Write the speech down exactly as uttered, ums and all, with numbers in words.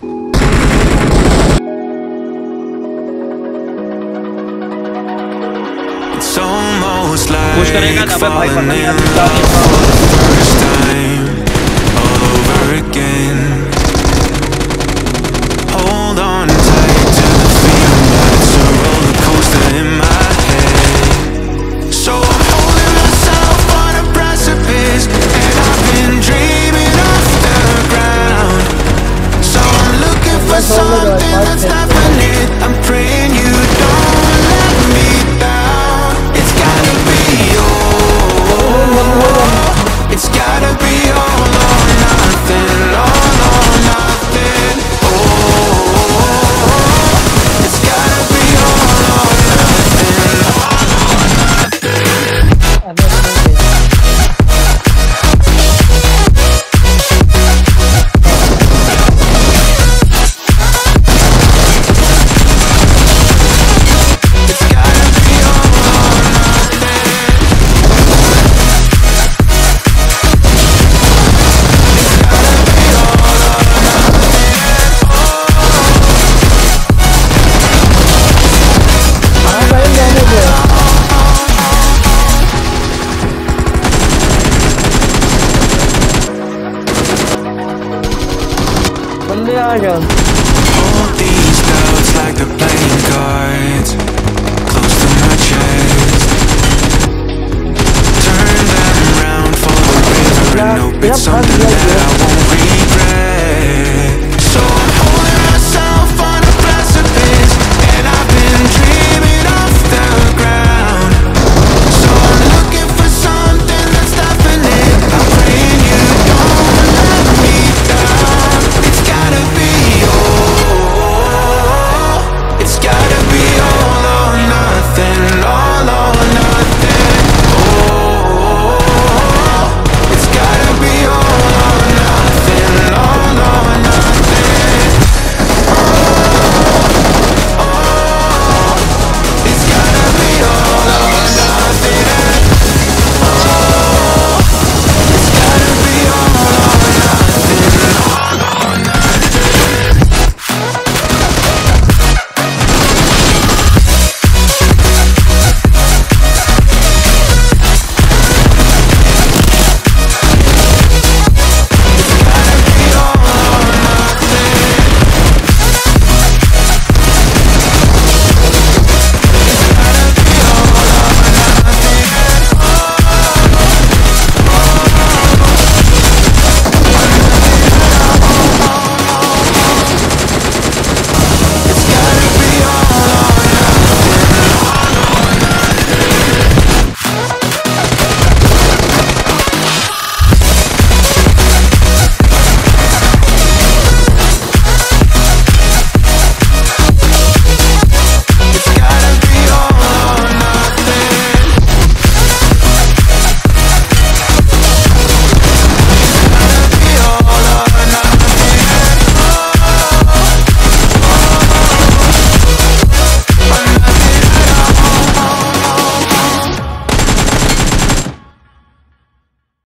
It's almost like falling in love for the first time, all over again. Hold on tight to the feeling, but it's a roller coaster in my head. So I'm holding myself on a precipice, and I've been dreaming off the ground. So I'm looking for something that's definite. I'm praying you don't let me down. It's gotta be all, it's gotta be all or nothing, all or nothing. Oh, it's gotta be all or nothing, all or nothing. Hold these doubts like they're playing cards, close to my chest. Turn them round for the river and hope it's something that